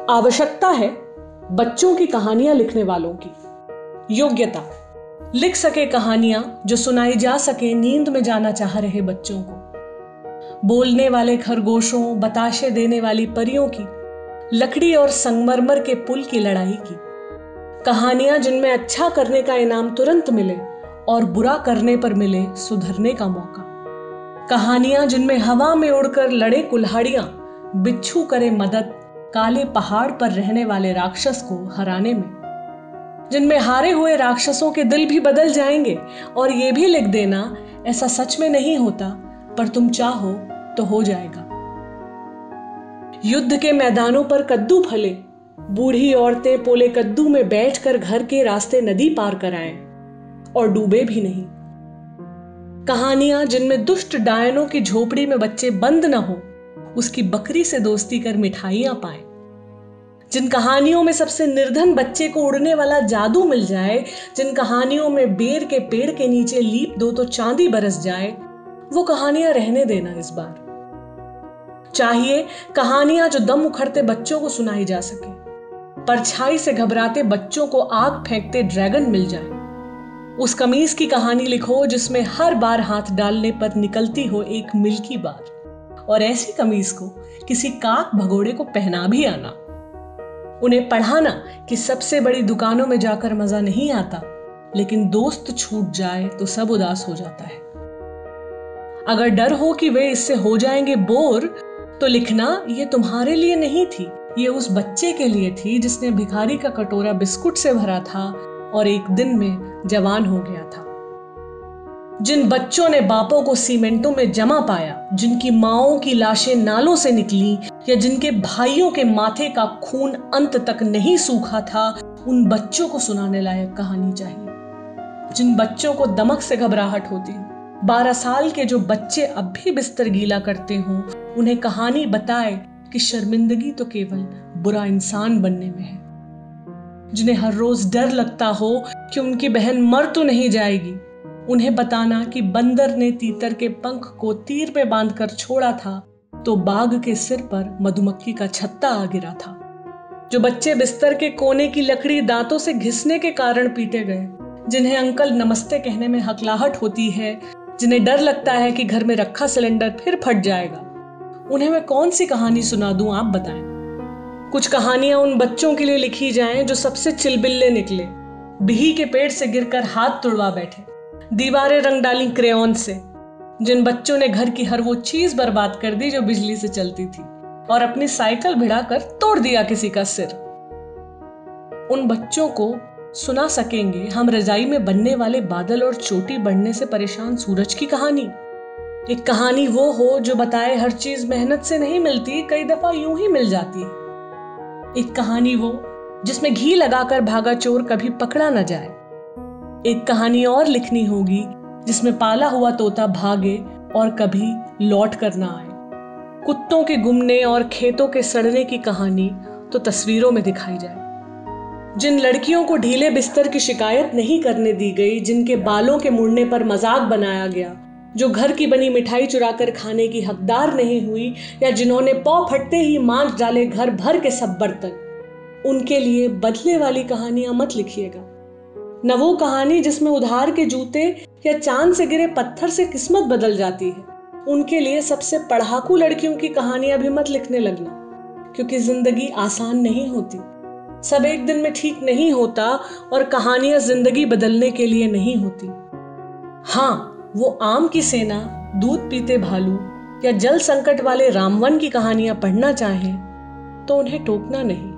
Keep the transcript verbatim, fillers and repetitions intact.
आवश्यकता है बच्चों की कहानियां लिखने वालों की। योग्यता, लिख सके कहानियां जो सुनाई जा सके नींद में जाना चाह रहे बच्चों को। बोलने वाले खरगोशों, बताशे देने वाली परियों की, लकड़ी और संगमरमर के पुल की लड़ाई की। कहानियां जिनमें अच्छा करने का इनाम तुरंत मिले और बुरा करने पर मिले सुधरने का मौका। कहानियां जिनमें हवा में उड़कर लड़े कुल्हाड़ियां, बिच्छू करे मदद काले पहाड़ पर रहने वाले राक्षस को हराने में। जिनमें हारे हुए राक्षसों के दिल भी बदल जाएंगे और ये भी लिख देना, ऐसा सच में नहीं होता पर तुम चाहो तो हो जाएगा। युद्ध के मैदानों पर कद्दू फले, बूढ़ी औरतें पोले कद्दू में बैठकर घर के रास्ते नदी पार कराएं और डूबे भी नहीं। कहानियां जिनमें दुष्ट डायनों की झोपड़ी में बच्चे बंद न हो, उसकी बकरी से दोस्ती कर मिठाइयां पाएं। जिन कहानियों में सबसे निर्धन बच्चे को उड़ने वाला जादू मिल जाए, जिन कहानियों में बेर के पेड़ के नीचे लीप दो तो चांदी बरस जाए, वो कहानियां रहने देना इस बार। चाहिए कहानियां जो दम उखड़ते बच्चों को सुनाई जा सके, परछाई से घबराते बच्चों को आग फेंकते ड्रैगन मिल जाए। उस कमीज की कहानी लिखो जिसमें हर बार हाथ डालने पर निकलती हो एक मिल्की बार, और ऐसी कमीज को किसी काक भगोड़े को पहना भी आना। उन्हें पढ़ाना कि सबसे बड़ी दुकानों में जाकर मजा नहीं आता, लेकिन दोस्त छूट जाए तो सब उदास हो जाता है। अगर डर हो कि वे इससे हो जाएंगे बोर, तो लिखना ये तुम्हारे लिए नहीं थी, ये उस बच्चे के लिए थी जिसने भिखारी का कटोरा बिस्कुट से भरा था और एक दिन में जवान हो गया था। जिन बच्चों ने बापों को सीमेंटों में जमा पाया, जिनकी माओं की लाशें नालों से निकली, या जिनके भाइयों के माथे का खून अंत तक नहीं सूखा था, उन बच्चों को सुनाने लायक कहानी चाहिए। जिन बच्चों को दमक से घबराहट होती हो, बारह साल के जो बच्चे अब भी बिस्तर गीला करते हों, उन्हें कहानी बताए कि शर्मिंदगी तो केवल बुरा इंसान बनने में है। जिन्हें हर रोज डर लगता हो कि उनकी बहन मर तो नहीं जाएगी, उन्हें बताना कि बंदर ने तीतर के पंख को तीर में बांधकर छोड़ा था तो बाघ के सिर पर मधुमक्खी का छत्ता आ गिरा था। जो बच्चे बिस्तर के कोने की लकड़ी दांतों से घिसने के कारण पीटे गए, जिन्हें अंकल नमस्ते कहने में हकलाहट होती है, जिन्हें डर लगता है कि घर में रखा सिलेंडर फिर फट जाएगा, उन्हें मैं कौन सी कहानी सुना दूं, आप बताएं। कुछ कहानियां उन बच्चों के लिए लिखी जाएं जो सबसे चिलबिल्ले निकले, बिही के पेड़ से गिरकर हाथ तुड़वा बैठे, दीवारें रंग डाली क्रेयॉन से। जिन बच्चों ने घर की हर वो चीज बर्बाद कर दी जो बिजली से चलती थी और अपनी साइकिल भिड़ाकर तोड़ दिया किसी का सिर, उन बच्चों को सुना सकेंगे हम रजाई में बनने वाले बादल और चोटी बढ़ने से परेशान सूरज की कहानी। एक कहानी वो हो जो बताए हर चीज मेहनत से नहीं मिलती, कई दफा यूं ही मिल जाती है। एक कहानी वो जिसमें घी लगाकर भागा चोर कभी पकड़ा न जाए। एक कहानी और लिखनी होगी जिसमें पाला हुआ तोता भागे और कभी लौट कर ना आए। कुत्तों के गुमने और खेतों के सड़ने की कहानी तो तस्वीरों में दिखाई जाए। जिन लड़कियों को ढीले बिस्तर की शिकायत नहीं करने दी गई, जिनके बालों के मुड़ने पर मजाक बनाया गया, जो घर की बनी मिठाई चुराकर खाने की हकदार नहीं हुई, या जिन्होंने पौ फटते ही मांज डाले घर भर के सब बर्तन, उनके लिए बदले वाली कहानियां मत लिखिएगा। न वो कहानी जिसमें उधार के जूते या चांद से गिरे पत्थर से किस्मत बदल जाती है, उनके लिए सबसे पढ़ाकू लड़कियों की कहानियां भी मत लिखने लगना, क्योंकि जिंदगी आसान नहीं होती, सब एक दिन में ठीक नहीं होता और कहानियां जिंदगी बदलने के लिए नहीं होती। हाँ, वो आम की सेना, दूध पीते भालू या जल संकट वाले रामवन की कहानियां पढ़ना चाहें तो उन्हें टोकना नहीं।